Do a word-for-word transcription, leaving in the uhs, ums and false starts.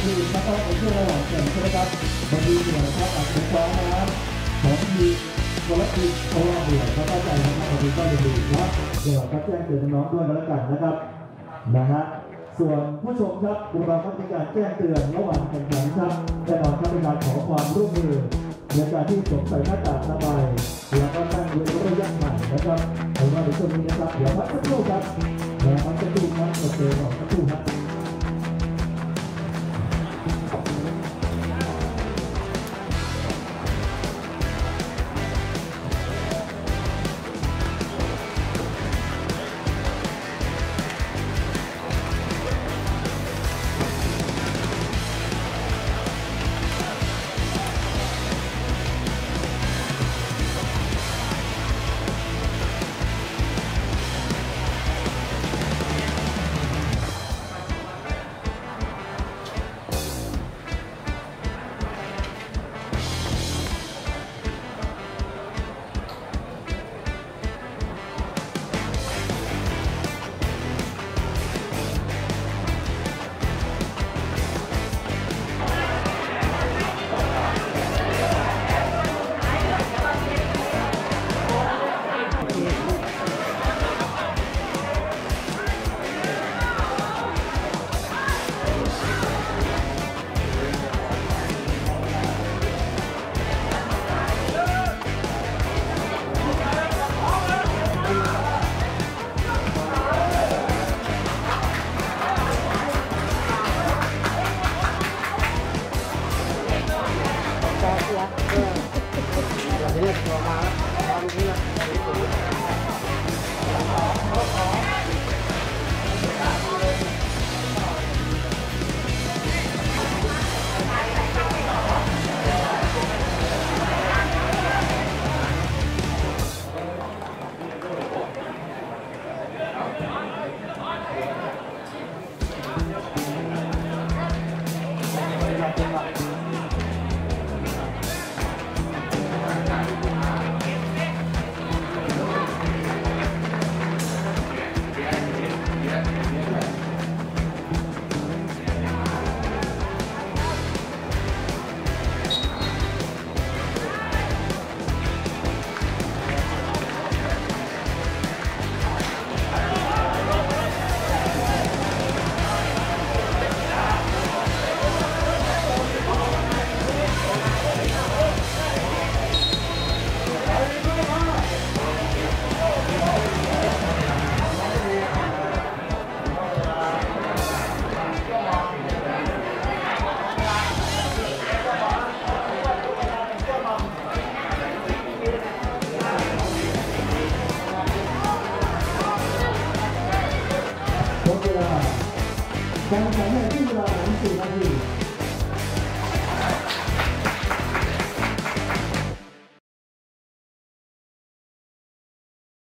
ทีมนะครับในช่วงระหว่างแข่งใช่ไหมครับบางทีเนี่ยนะครับอาจจะซ้อมนะของทีมคนละทีมเขาว่าเบื่อเขาเข้าใจนะครับบางทีก็เลยดีนะเดี๋ยวก็แจ้งเตือนน้องๆด้วยกันแล้วกันนะครับนะฮะส่วนผู้ชมครับเราก็มีการแจ้งเตือนระหว่างแข่งขันครับแน่นอนครับเป็นการขอความร่วมมือในการที่สวมใส่หน้ากากอนามัยแล้วก็ตั้งเว้นระยะห่างนะครับเอาว่าในช่วงนี้นะครับเดี๋ยวพักสักครู่ครับเดี๋ยวพักสักครู่ครับโอเคขอสักครู่ครับการแข่งขันในที่เวลาสามสิบนาที